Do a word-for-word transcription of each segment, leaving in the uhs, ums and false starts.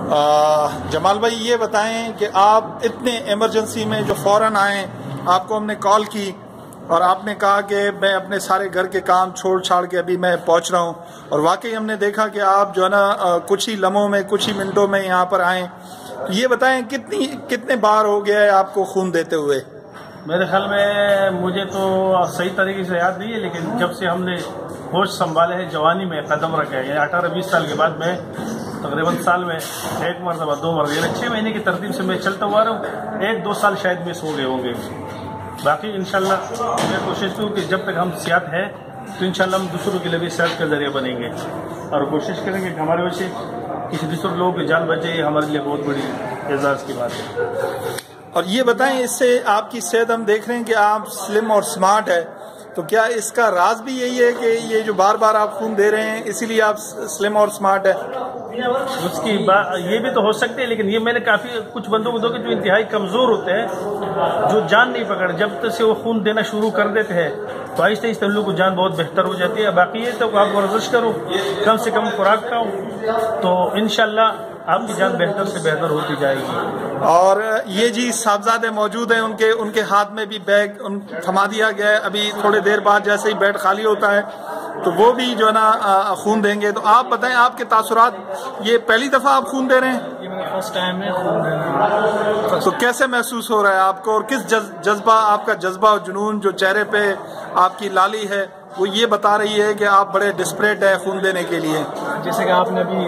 جمال بھائی یہ بتائیں کہ آپ اتنے ایمرجنسی میں جو فوراً آئیں، آپ کو ہم نے کال کی اور آپ نے کہا کہ میں اپنے سارے گھر کے کام چھوڑ چھاڑ کے ابھی میں پہنچ رہا ہوں، اور واقعی ہم نے دیکھا کہ آپ جو ہے نا کچھ ہی لمحوں میں کچھ ہی منٹوں میں یہاں پر آئیں۔ یہ بتائیں کتنی کتنے بار ہو گیا ہے آپ کو خون دیتے ہوئے؟ میرے خیال میں مجھے تو صحیح طریقے سے یاد نہیں ہے، لیکن جب سے ہم نے ہوش سنبھالے ہیں، جوانی میں قدم رکھے ہیں، یعنی اٹھارہ بیس سال کے بعد میں تقریباً سال میں ایک مرتبہ دو مرتبہ یعنی چھ مہینے کی ترتیب سے میں چلتا ہوا رہا ہوں۔ ایک دو سال شاید مس ہو گئے ہوں گے، باقی انشاءاللہ میں کوشش کروں کہ جب تک ہم صحت ہے تو انشاءاللہ ہم دوسروں کے لیے بھی صحت کا ذریعہ بنیں گے، اور کوشش کریں گے کہ ہمارے وجہ سے کسی دوسرے لوگوں کی جان بچے، یہ ہمارے لیے بہت بڑی اعزاز کی بات ہے۔ اور یہ بتائیں اس سے آپ کی صحت ہم دیکھ رہے ہیں کہ آپ سلم اور سمارٹ ہے، تو کیا اس کا راز بھی یہی ہے کہ یہ جو بار بار آپ خون دے رہے ہیں اسی لیے آپ سلم اور سمارٹ ہے؟ اس کی بات یہ بھی تو ہو سکتے ہیں، لیکن یہ میں نے کافی کچھ بندوں کو دیکھا جو انتہائی کمزور ہوتے ہیں، جو جان نہیں پکڑ، جب تک سے وہ خون دینا شروع کر دیتے ہیں تو آہستہ آہستہ ان لوگوں کو جان بہت بہتر ہو جاتی ہے۔ باقی یہ تو آپ ورزش کرو، کم سے کم خوراک کھاؤ، تو انشاءاللہ آپ کی جان بہتر سے بہتر ہوتی جائے گی۔ اور یہ جی صاحبزادے موجود ہیں، ان کے ان کے ہاتھ میں بھی بیگ ان تھما دیا گیا ہے، ابھی تھوڑے دیر بعد جیسے ہی بیڈ خالی ہوتا ہے تو وہ بھی جو ہے نا خون دیں گے۔ تو آپ بتائیں آپ کے تاثرات، یہ پہلی دفعہ آپ خون دے رہے ہیں؟ یہ میرا فرسٹ ٹائم ہے خون دینا۔ تو کیسے محسوس ہو رہا ہے آپ کو، اور کس جذبہ آپ کا جذبہ اور جنون جو چہرے پہ آپ کی لالی ہے وہ یہ بتا رہی ہے کہ آپ بڑے ڈسپریٹ ہے خون دینے کے لیے؟ جیسے کہ آپ نے ابھی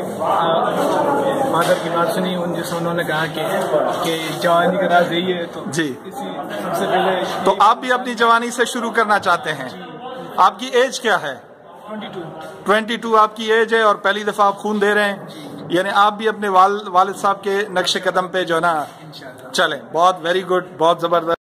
مادر کی بات سنی، جس انہوں نے کہا کہ کہ جوانی کا راز یہی ہے، تو جی سب سے پہلے تو آپ بھی اپنی جوانی سے شروع کرنا چاہتے ہیں؟ آپ کی ایج کیا ہے؟ ٹوینٹی ٹو آپ کی ایج ہے اور پہلی دفعہ آپ خون دے رہے ہیں، یعنی آپ بھی اپنے والد صاحب کے نقش قدم پہ جو ہے نا چلیں۔ بہت ویری گڈ، بہت زبردست۔